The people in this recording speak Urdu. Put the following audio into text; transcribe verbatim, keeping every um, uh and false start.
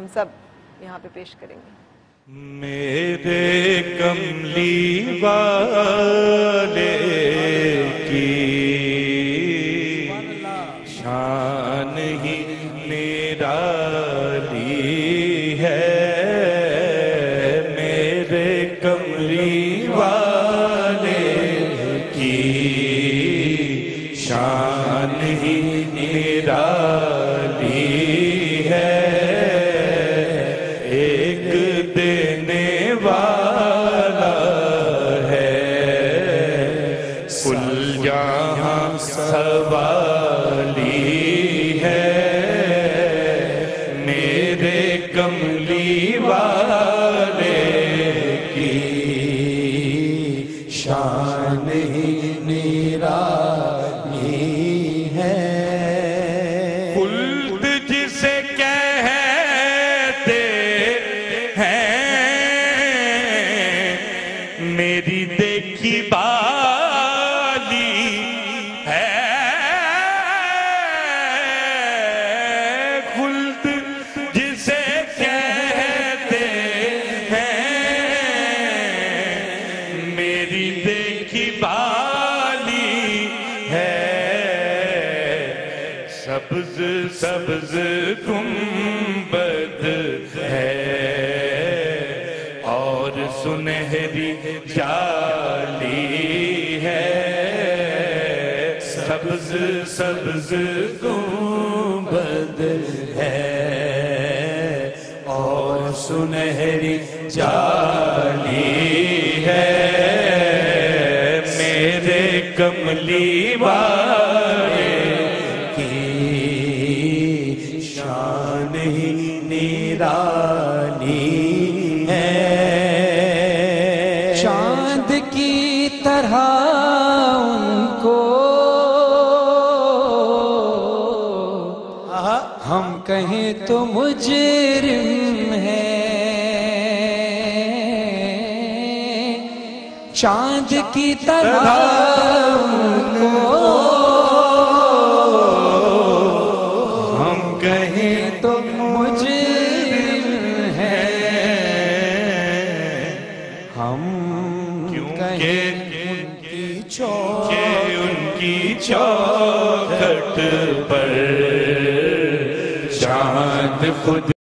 ہم سب یہاں پہ پیش کریں گے۔ میرے کملی والے کی شان ہی نرالی ہے، میرے کملی والے کی شان ہی نرالی ہے، ایک دینے والا ہے، کل جہاں سوالی ہے، میرے کملی والے کی شان ہی نرالی ہے۔ خلد جسے کہتے میری دیکھی بالی ہے، خلد جسے کہتے ہیں میری دیکھی بالی ہے، سبز سبز گنبد ہے اور سنہری جالی ہے، سبز سبز گنبد ہے اور سنہری جالی ہے، میرے کملی والے کی شان ہی نرالی ہے، چاند کی طرح ان کو ہم کہیں تو مجرم ہیں، چاند کی طرح ان کو ہم کہیں تو مجرم ہیں، ہم کیونکہ ان کی چوکھٹ پر چاند خود